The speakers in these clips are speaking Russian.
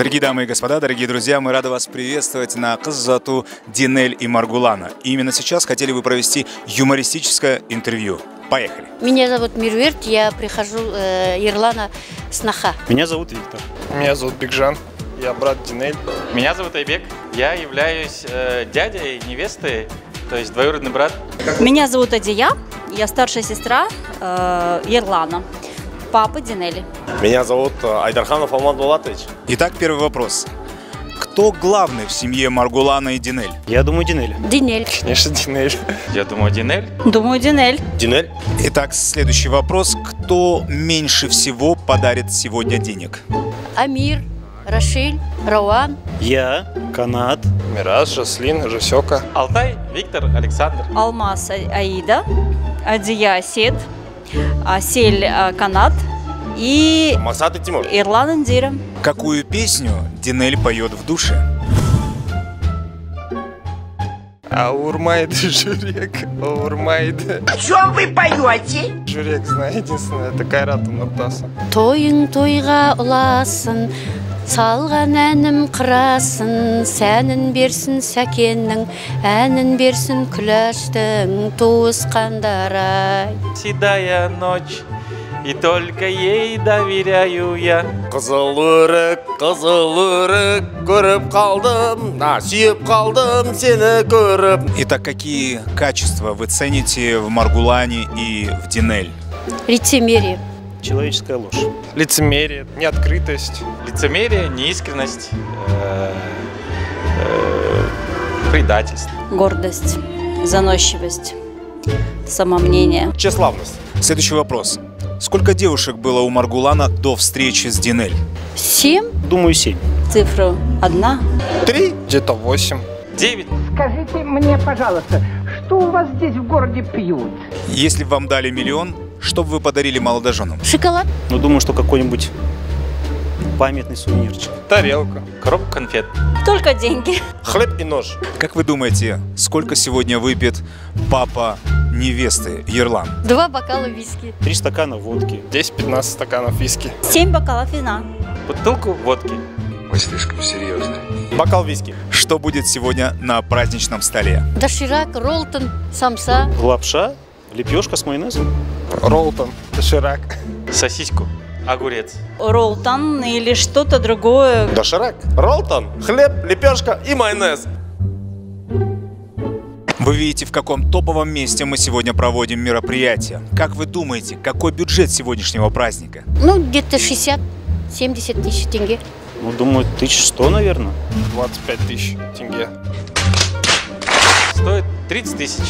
Дорогие дамы и господа, дорогие друзья, мы рады вас приветствовать на Кыз Узату Динель и Маргулана. И именно сейчас хотели бы провести юмористическое интервью. Поехали. Меня зовут Мирверт, я прихожу Ерлана сноха. Меня зовут Виктор. Меня зовут Бигжан, я брат Динель. Меня зовут Айбек, я являюсь дядей невесты, то есть двоюродный брат. Меня зовут Адия, я старшая сестра Ерлана, папы Динели. Меня зовут Айдарханов Алмат Булатович. Итак, первый вопрос. Кто главный в семье Маргулана и Динель? Я думаю, Динель. Динель. Конечно, Динель. Я думаю, Динель. Думаю, Динель. Динель? Итак, следующий вопрос. Кто меньше всего подарит сегодня денег? Амир, Рашиль, Рауан. Я, Канат. Мираж, Жаслин, Жасёка. Алтай, Виктор, Александр. Алмаз Аида, Адия Асет, Асель Канат и Максат и Тимур. Ирлан Индира. Какую песню Динель поет в душе? Аурмайд, Журек, Аурмайд. О чем вы поете? Журек, знаю, единственное, это Кайрат Нуртаса. Тойың тойға ұласын, салған әнім қырасын, сәнін берсін сәкеннің, әнін берсін күләштің, туысқандар-ай. Седая ночь, и только ей доверяю я. Қызыл өрік, көріп қалдым, сүйіп қалдым сені көріп. Итак, какие качества вы цените в Маргулане и в Динель? Лицемерие. Человеческая ложь. Лицемерие, неоткрытость. Лицемерие, неискренность, предательство. Гордость, заносчивость, самомнение. Тщеславность. Следующий вопрос. Сколько девушек было у Маргулана до встречи с Динель? 7. Думаю, 7. Цифру 1. 3, где-то 8. 9. Скажите мне, пожалуйста, что у вас здесь в городе пьют? Если бы вам дали миллион, что бы вы подарили молодоженам? Шоколад. Но думаю, что какой-нибудь памятный сувенирчик. Тарелка. Коробка конфет. Только деньги. Хлеб и нож. Как вы думаете, сколько сегодня выпьет папа невесты Ерлан? 2 бокала виски. 3 стакана водки. 10-15 стаканов виски. 7 бокалов вина. Бутылку водки. Вы слишком серьезны. Бокал виски. Что будет сегодня на праздничном столе? Доширак, роллтон, самса. Лапша, лепешка с майонезом. Роллтон, доширак. Сосиску. Огурец. Роллтон или что-то другое. Доширак, роллтон, хлеб, лепешка и майонез. Вы видите, в каком топовом месте мы сегодня проводим мероприятие. Как вы думаете, какой бюджет сегодняшнего праздника? Ну, где-то 60-70 тысяч тенге. Ну, думаю, 1100, наверное. 25 тысяч тенге. Стоит 30 тысяч.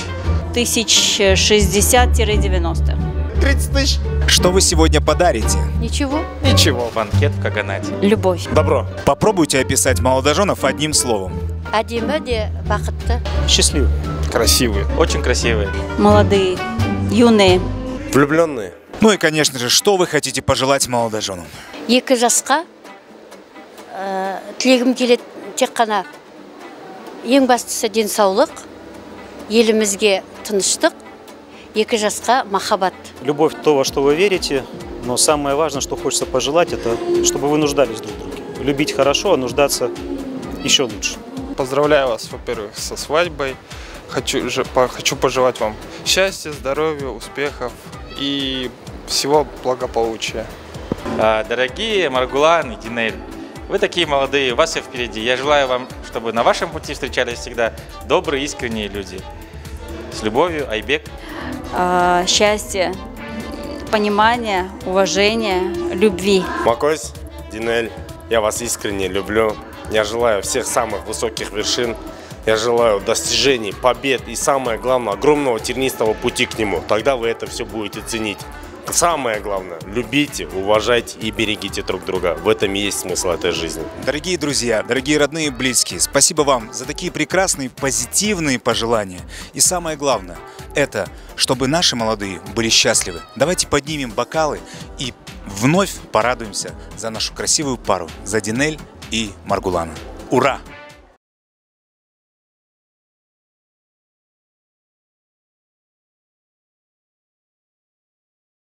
1060-90. 30 тысяч. Что вы сегодня подарите? Ничего. Ничего. Банкет в Каганате. Любовь. Добро. Попробуйте описать молодоженов одним словом. Әдемі де бақытты. Счастливый. Красивые. Очень красивые. Молодые, юные. Влюбленные. Ну и, конечно же, что вы хотите пожелать молодоженам? 2 жасқа тілегім келеді тек қана ең бастысы денсаулық, елімізге тыныштық, 2 жасқа махаббат. Любовь – то, во что вы верите, но самое важное, что хочется пожелать, это чтобы вы нуждались друг в друге. Любить хорошо, а нуждаться еще лучше. Поздравляю вас, во-первых, со свадьбой. Хочу пожелать вам счастья, здоровья, успехов и всего благополучия. Дорогие Маргулан и Динель, вы такие молодые, у вас все впереди. Я желаю вам, чтобы на вашем пути встречались всегда добрые, искренние люди. С любовью, Айбек. Счастья, понимания, уважения, любви. Макось, Динель, я вас искренне люблю. Я желаю всех самых высоких вершин. Я желаю достижений, побед и, самое главное, огромного тернистого пути к нему. Тогда вы это все будете ценить. Самое главное, любите, уважайте и берегите друг друга. В этом и есть смысл этой жизни. Дорогие друзья, дорогие родные и близкие, спасибо вам за такие прекрасные, позитивные пожелания. И самое главное, это чтобы наши молодые были счастливы. Давайте поднимем бокалы и вновь порадуемся за нашу красивую пару, за Динель и Маргулана. Ура!